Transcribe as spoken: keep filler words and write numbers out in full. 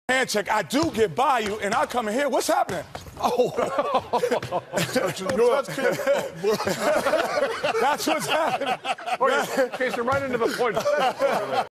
hand check. I do get by you, and I come in here. What's happening? Oh. That's what's happening. Okay, so right into the point.